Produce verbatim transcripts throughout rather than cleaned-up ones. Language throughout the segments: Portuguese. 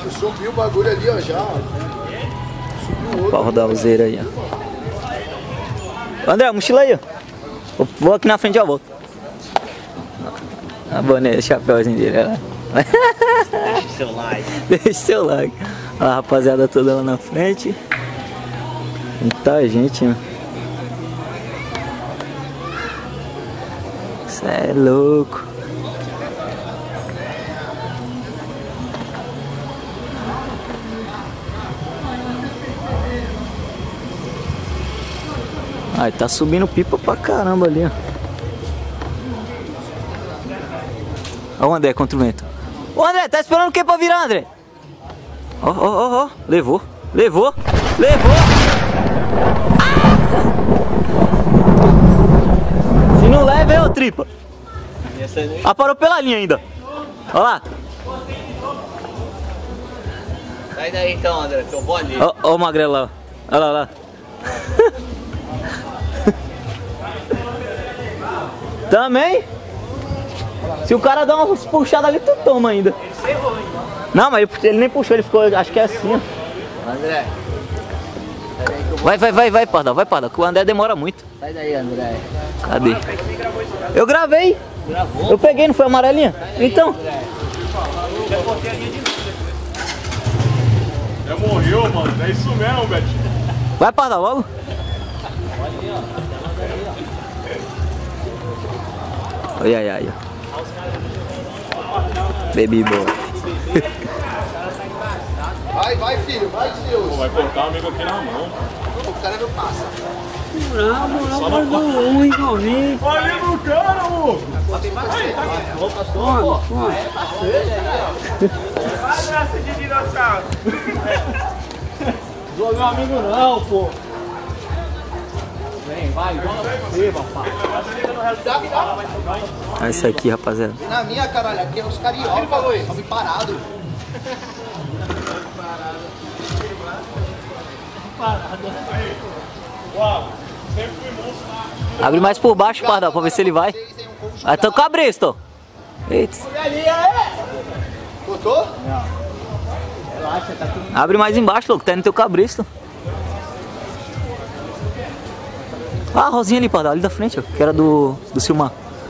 Subiu o bagulho ali, ó, já. Subiu o outro. Pra rodar o zero aí, ó. André, mochila aí, ó. Vou aqui na frente e já volto. A boné, o chapéuzinho dele, olha lá. Deixa seu like. Deixa seu like. Olha a rapaziada toda lá na frente. Muita gente, né? Isso é louco. Ai, tá subindo pipa pra caramba ali, ó. Olha o André contra o vento. Ô André, tá esperando o que pra virar, André? Ó, ó, ó, ó. Levou, levou, levou. Ah! Se não leva, é o tripa. Ah, parou pela linha ainda. Olha lá. Sai daí então, André, que eu vou ali. Ó, ó o magrelo lá. Olha lá, olha lá. Também? Se o cara dá uma puxada ali, tu toma ainda. Ele errou, hein? Não, mas ele, ele nem puxou, ele ficou, acho que é assim, ó. André. Vai, vai, vai, vai, Pardal, vai, Pardal, que o André demora muito. Sai daí, André. Cadê? Eu gravei. Gravou? Eu peguei, não foi amarelinha? Então. Já morreu, mano. É isso mesmo, Betinho. Vai, Pardal, logo. Olha aí, aí, ó. Baby boy. Vai, vai, filho, vai, Deus. Pô, vai cortar o amigo aqui na mão. O cara não passa. Não, não, não, não, ruim, não vim. Olha no cara, ô! Toma, toma. Vai nessa de dinossauro. Não meu amigo não, pô. Vem, vai, joga você, papai. Olha isso aqui, rapaziada. Na minha, caralho, aqui é os carioca, sobe parado. Uau, sempre fui monstro. Abre mais por baixo, Pardal, pra ver se ele vai. Vai ter o cabresto. Eita. Botou? Abre mais embaixo, louco, tá indo teu cabresto. Ah, a rosinha ali, Pardal, ali da frente, ó, que era do, do Silmar.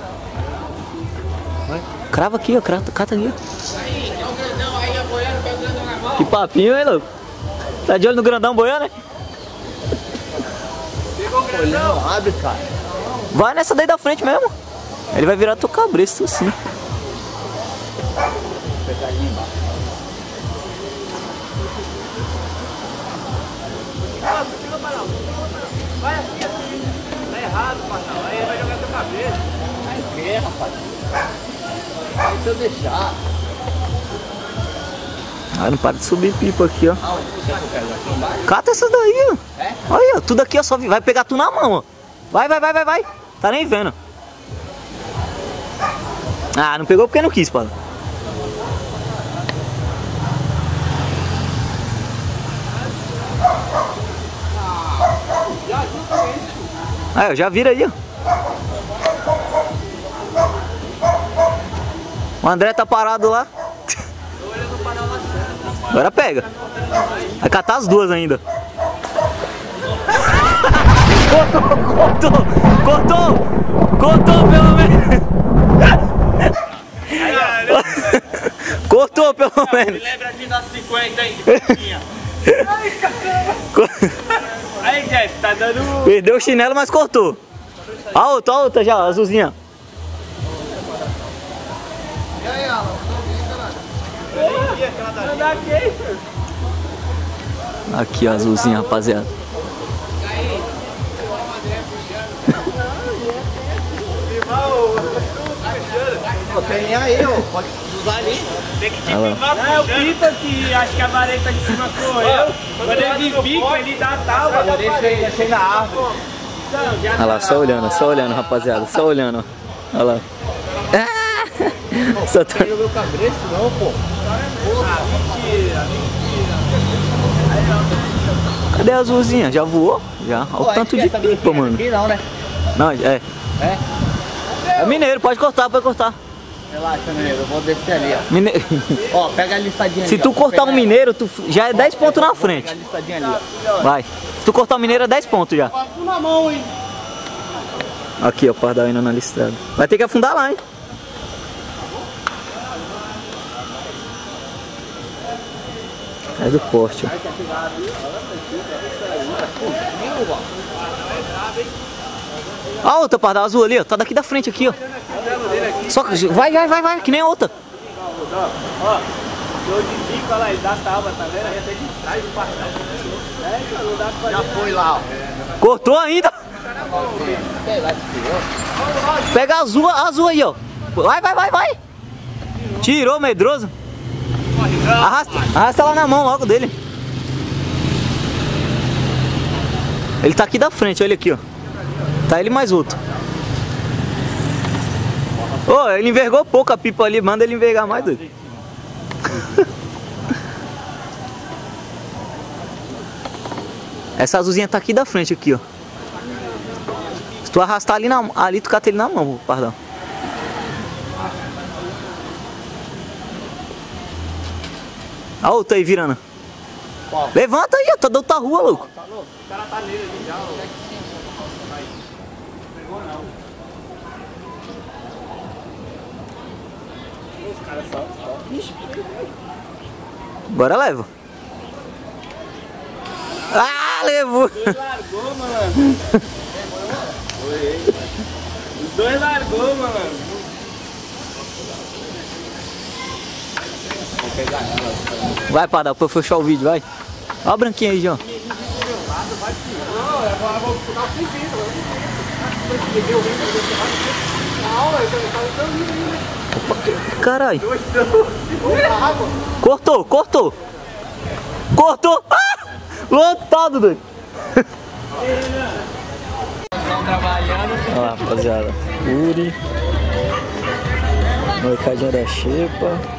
Crava aqui, ó, crata, cata aqui. Que papinho, hein, louco? Tá de olho no grandão boiando, né? Não abre, cara. Vai nessa daí da frente mesmo. Ele vai virar teu cabresto, sim. Pegar ali embaixo. Vai assim, assim. Tá errado, Pardal. Aí ele vai jogar teu cabelo. Aí o que, rapaz? Aí se eu deixar. Ah, não para de subir pipa aqui, ó. Aonde você quer que eu pego? Aqui embaixo? Cata essas daí, ó. É? Olha, ó, tudo aqui, ó, só vai pegar tu na mão, ó. Vai, vai, vai, vai, vai. Tá nem vendo. Ah, não pegou porque não quis, Pardal. Aí, ó, já vira aí, ó. O André tá parado lá. Agora pega. Vai catar as duas ainda. Cortou, cortou, cortou, cortou pelo menos. Cortou pelo menos. Lembra de dar cinquenta aí, de pouquinha. Ai, caramba. Aí, Jeff, tá dando... Perdeu o chinelo, mas cortou. A outra, a outra já, a azulzinha. E aí, Alan? Aqui, a azulzinha, rapaziada. Tem aí, ó. Pode usar ali. Tem que te picar. É o Pipa que acho que a vareta de cima sou eu. Quando ele me pica, ele dá tal. Eu deixei, deixei na árvore. Olha lá, só olhando, só olhando, rapaziada. Só olhando, ó. Olha lá. Ah! Só tá... Não jogou cabresto não, pô. Ah, mentira, mentira. Cadê a azulzinha? Já voou? Já. Olha o tanto de pipa, mano. Aqui não, né? Não, é. É? É mineiro, pode cortar, pode cortar. Relaxa, mineiro, eu vou descer ali, ó. Mine... Ó, pega a listadinha ali. Se tu ó. cortar um mineiro, tu já é dez pontos na frente. Pega a listadinha ali, ó. Vai. Se tu cortar o mineiro, é dez pontos já. Passo na mão, hein. Aqui, ó, o pardal indo na listrada. Vai ter que afundar lá, hein. É do poste, ó. Ó a outra pardal azul ali, ó. Tá daqui da frente aqui, ó. Só que vai, vai, vai, vai, que nem a outra. Ó, deu de bico, olha lá, ele dá tábua, tá vendo? Aí até de trás do pardal. É, não dá pra Já foi lá, ó. Cortou ainda. Pega a azul, a azul aí, ó. Vai, vai, vai, vai. Tirou, medroso. Arrasta, arrasta ela na mão logo dele. Ele tá aqui da frente, olha aqui, ó. Tá ele mais outro. Ô, oh, ele envergou pouco a pipa ali, manda ele envergar mais doido. Essa azulzinha tá aqui da frente, aqui, ó. Se tu arrastar ali, na, ali tu cata ele na mão, pardal. A outra aí virando. Qual? Levanta aí, ó, tá da outra rua, louco. Tá louco? O cara tá nele ali já, ó. Pegou não. Os caras só, só. Bora, leva. Ah, levou. Os dois largou, mano. Os dois largou, mano. Vou pegar ela. Vai, pardal, pra eu fechar o vídeo, vai. Ó a branquinha aí, João. Caralho. Cortou, cortou. Cortou. Ah! Lotado, doido. Olha lá, rapaziada. Uri. Mercadinha da Xepa.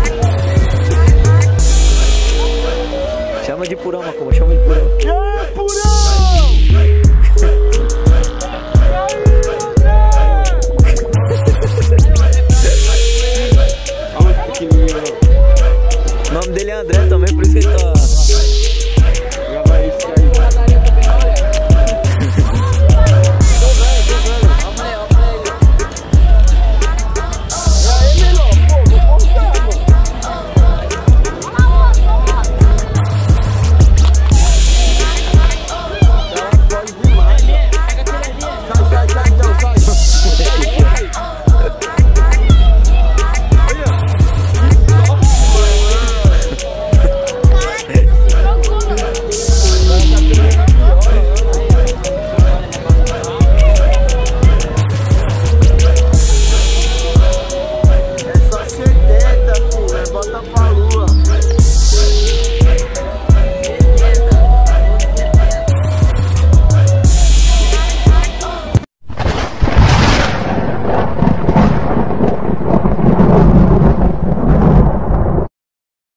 Chama de purão, Macumba, chama de purão. Que purão?